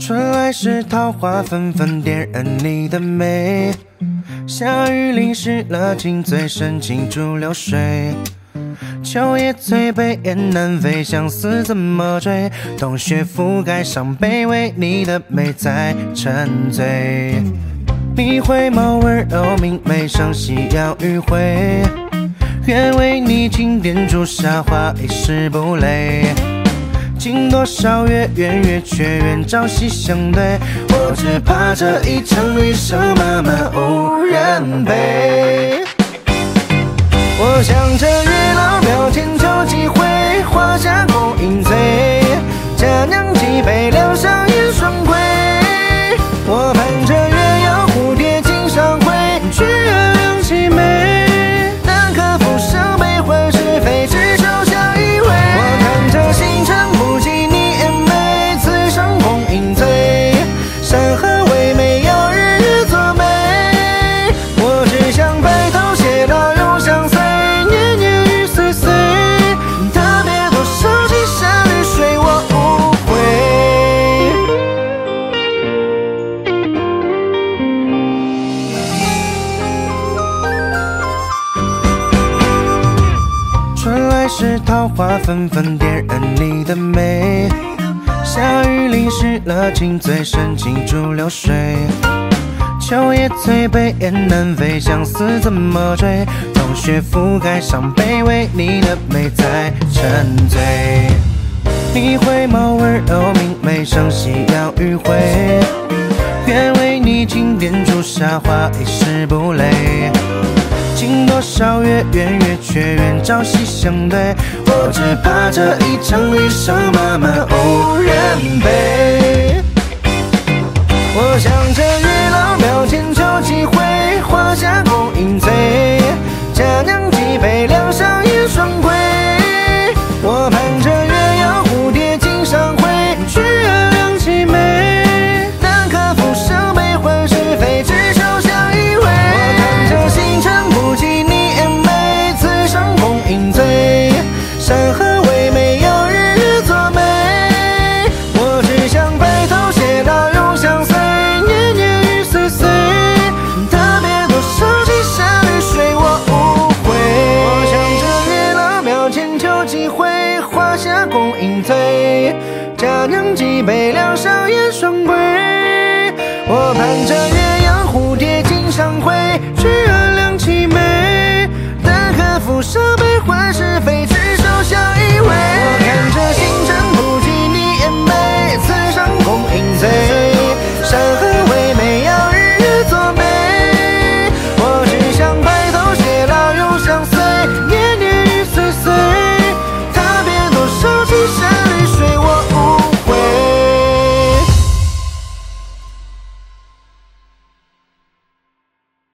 春来时，桃花纷纷点燃你的美。夏雨淋湿了金醉，深情逐流水。秋叶催杯雁南飞，相思怎么追？冬雪覆盖伤悲，为你的美在沉醉。你回眸温柔明媚，上夕阳余晖。愿为你金殿朱砂花，一世不累。经多少月，圆月却愿朝夕相对。我只怕这一场余生漫漫无人陪。我想着月老庙前求几回，华夏共饮醉。佳酿几杯，两相依双归。我盼着月摇蝴蝶锦上回，去月两凄美。但可浮生悲欢是非，只求相依偎。我看着星辰不及你颜美，此生共饮醉。山河唯美，要日月作美。我只想白头偕老永相随。是桃花纷纷点燃你的美，夏雨淋湿了金醉，深情逐流水。秋叶催杯雁南飞，相思怎么追？冬雪覆盖伤悲，为你的美在沉醉。你回眸温柔明媚，上夕阳余晖。愿为你金殿朱砂花，一世不累。经多少月，圆月却愿朝夕相对。我只怕这一场余生漫漫无人陪。我想着月老庙前求几回，华夏共饮醉。佳酿几杯，两相依双归。我盼着月摇蝴蝶锦上回，去月两凄美。但可浮生悲欢是非，只求相依偎。我看着星辰不及你颜美，此生共饮醉。山河唯美，要日月作美。我只想白头偕老永相随，年年雨岁岁。踏遍多少几山与水，我无悔。我想着月老庙前求几回，华夏共饮醉。佳酿几杯，两相依双归。我盼着月摇蝴蝶锦上回，去月两凄美。但可浮生悲欢是非，只求相依偎。我看着星辰